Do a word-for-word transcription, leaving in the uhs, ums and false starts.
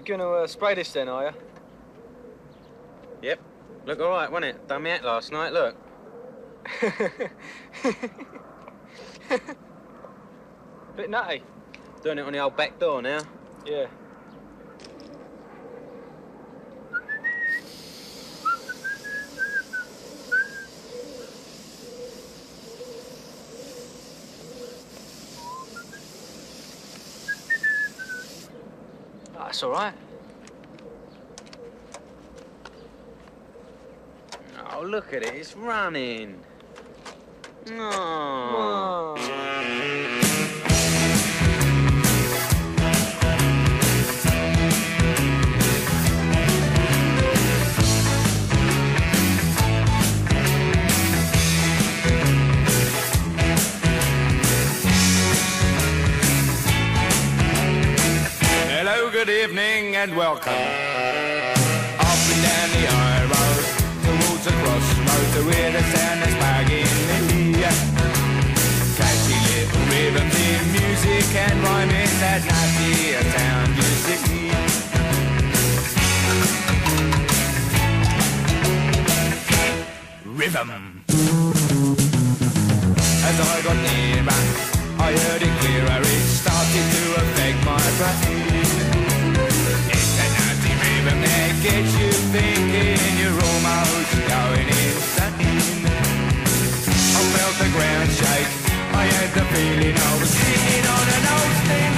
gonna uh, spray this then, are you? Yep. Look alright, wasn't it? Done me out last night, look. Bit nutty. Doing it on the old back door now. Yeah. Oh, that's all right. Oh, look at it, it's running. No. Oh. Hello, good evening and welcome. Up and down the high road, towards the crossroads, to where the sound is bagging in the ear. Catchy little rhythms in music and rhyming that nasty town music. Rhythm. As I got nearer, I heard it clearer, it started to affect my brain. It's a nasty rhythm that gets you thinking, you're almost going insane. I felt the ground shake, I had the feeling I was sitting on an old steam